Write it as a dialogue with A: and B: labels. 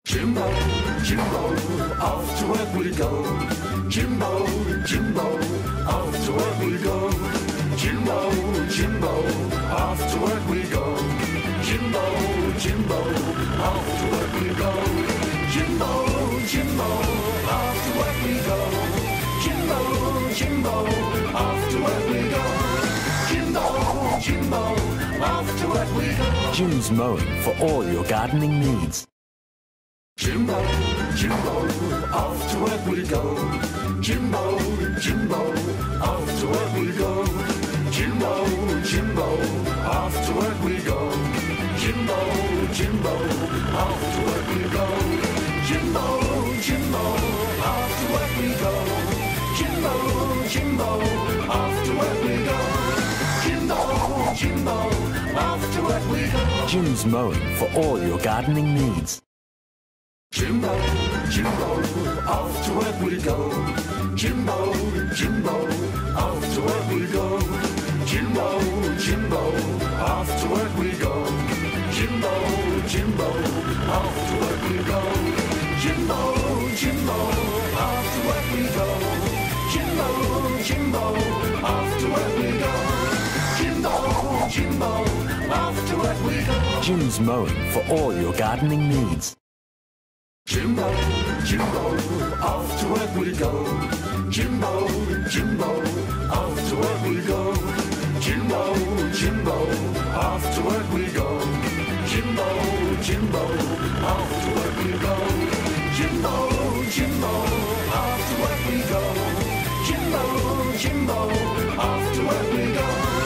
A: Jimbo, Jimbo, off to work we go. Jimbo, Jimbo, off to work we go. Jimbo, Jimbo, off to work we go. Jimbo, Jimbo, off to work we go. Jimbo, Jimbo, off to work we go. Jimbo, Jimbo, off to work we go. Jimbo, Jimbo, off to work we go.
B: Jim's mowing for all your gardening needs.
A: Jimbo, Jimbo, off to work we go. Jimbo, Jimbo, off to work we go. Jimbo, Jimbo, off to work we go. Jimbo, Jimbo, off to work we go. Jimbo, Jimbo, off to work we go. Jimbo, Jimbo, off to work we go. Jimbo, Jimbo, off to work we go.
B: Jim's mowing for all your gardening needs.
A: Jimbo, Jimbo, off to work we go. Jimbo, Jimbo, off to work we go. Jimbo, Jimbo, off to work we go. Jimbo, Jimbo, off to work we go. Jimbo, Jimbo, off to work we go. Jimbo, Jimbo, off to work we go. Jimbo, Jimbo, off to work we go.
B: Jim's mowing for all your gardening needs.
A: Jimbo, Jimbo, off to work we go. Jimbo, Jimbo, off to work we go. Jimbo, Jimbo, off to work we go. Jimbo, Jimbo, off to work we go. Jimbo, Jimbo, off to work we go. Jimbo, Jimbo, off to work we go.